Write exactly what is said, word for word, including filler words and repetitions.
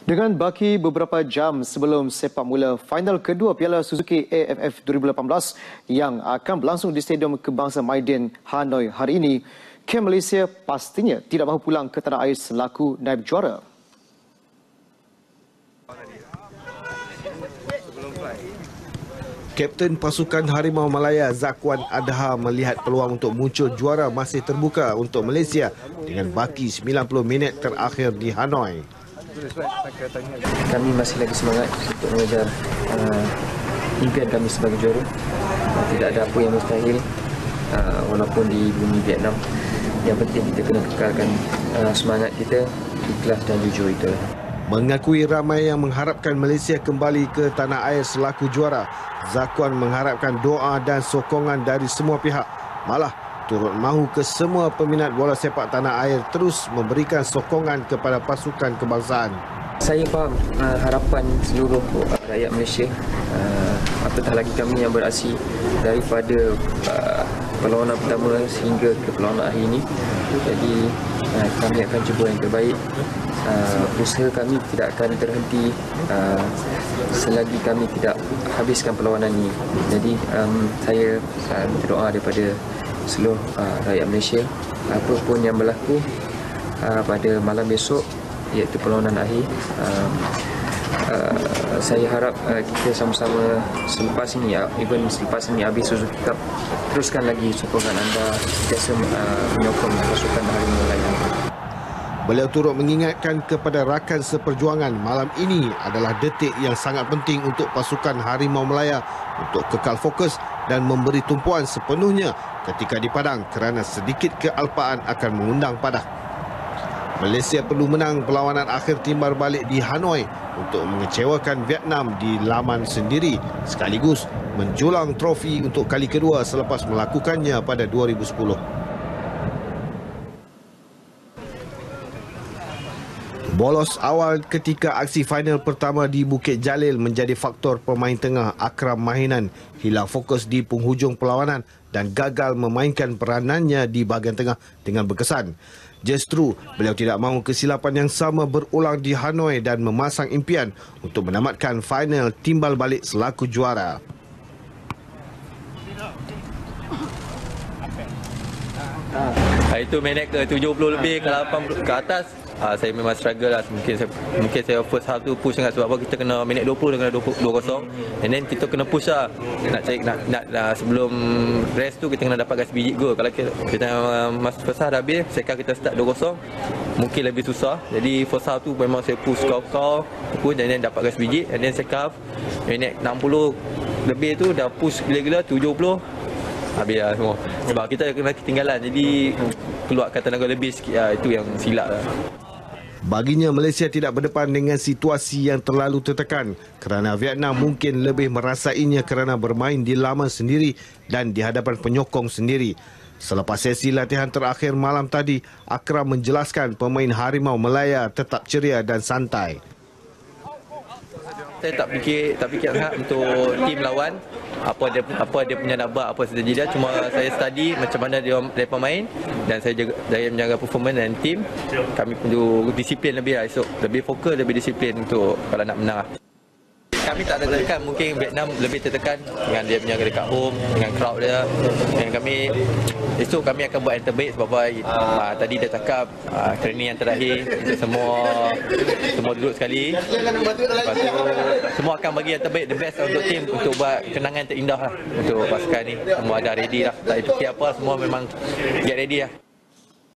Dengan baki beberapa jam sebelum sepak mula final kedua Piala Suzuki A F F dua ribu lapan belas yang akan berlangsung di Stadium Kebangsaan Maidin, Hanoi hari ini, Kem Malaysia pastinya tidak mahu pulang ke tanah air selaku naib juara. Kapten pasukan Harimau Malaya Zakwan Adha melihat peluang untuk muncul juara masih terbuka untuk Malaysia dengan baki sembilan puluh minit terakhir di Hanoi. Kami masih lagi semangat untuk mengejar uh, impian kami sebagai juara. Uh, tidak ada apa yang mustahil uh, walaupun di bumi Vietnam. Yang penting kita kena kekalkan uh, semangat kita, ikhlas dan jujur itu. Mengakui ramai yang mengharapkan Malaysia kembali ke tanah air selaku juara, Zakwan mengharapkan doa dan sokongan dari semua pihak. Malah turut mahu ke semua peminat bola sepak tanah air terus memberikan sokongan kepada pasukan kebangsaan. Saya faham uh, harapan seluruh uh, rakyat Malaysia, uh, apatah lagi kami yang beraksi daripada uh, perlawanan pertama sehingga ke perlawanan akhir ini. Jadi uh, kami akan cuba yang terbaik. Uh, usaha kami tidak akan terhenti uh, selagi kami tidak habiskan perlawanan ini. Jadi um, saya uh, minta doa daripada seluruh uh, rakyat Malaysia, apa pun yang berlaku uh, pada malam besok iaitu perlawanan akhir, uh, uh, saya harap uh, kita sama-sama selepas ini, uh, even selepas ini habis Suzuki Cup, teruskan lagi sokongan anda biasa uh, menyokong pasukan Harimau Malaya. Beliau turut mengingatkan kepada rakan seperjuangan malam ini adalah detik yang sangat penting untuk pasukan Harimau Malaya untuk kekal fokus dan memberi tumpuan sepenuhnya ketika di padang kerana sedikit kealpaan akan mengundang padah. Malaysia perlu menang perlawanan akhir timbal balik di Hanoi untuk mengecewakan Vietnam di laman sendiri sekaligus menjulang trofi untuk kali kedua selepas melakukannya pada dua ribu sepuluh. Bolos awal ketika aksi final pertama di Bukit Jalil menjadi faktor pemain tengah Akram Mahinan hilang fokus di penghujung perlawanan dan gagal memainkan peranannya di bahagian tengah dengan berkesan. Justru, beliau tidak mahu kesilapan yang sama berulang di Hanoi dan memasang impian untuk menamatkan final timbal balik selaku juara. Ha, itu minit ke tujuh puluh lebih ke lapan puluh ke atas. Ha, saya memang struggle lah. Mungkin saya, mungkin saya first half tu push sangat sebab apa kita kena minit dua puluh dengan dua kosong. And then kita kena push lah. Nak cari nak, nak, nak sebelum rest tu kita kena dapatkan sebiji gol. Kalau kita, kita masa first half dah habis, second kita start dua kosong, mungkin lebih susah. Jadi first half tu memang saya push kau-kau, push dan then dapatkan sebiji. And then second half minit enam puluh lebih tu dah push gila-gila tujuh puluh. Habis lah semua. Sebab kita kena ketinggalan. Jadi keluarkan tenaga lebih sikit lah. Itu yang silap lah. Baginya Malaysia tidak berdepan dengan situasi yang terlalu tertekan kerana Vietnam mungkin lebih merasainya kerana bermain di laman sendiri dan di hadapan penyokong sendiri. Selepas sesi latihan terakhir malam tadi, Akram menjelaskan pemain Harimau Malaya tetap ceria dan santai. Saya tak fikir tak fikir sangat untuk tim lawan, apa dia apa dia punya nak buat, apa strategi dia. Cuma saya study macam mana dia mereka main dan saya jaga, saya menjaga performance dan tim. Kami perlu disiplin lebih lah esok, lebih fokus, lebih disiplin untuk kalau nak menang. Kami tak ada tertekan, mungkin Vietnam lebih tertekan dengan dia punya dekat home, dengan crowd dia. Dan kami, esok kami akan buat yang terbaik sebab apa, uh, tadi dia cakap uh, training yang terakhir, semua semua duduk sekali. Lepas tu, semua akan bagi yang terbaik, the best untuk tim, untuk buat kenangan terindah lah untuk pasukan ni. Semua dah ready lah, tak fikir apa, semua memang get ready lah.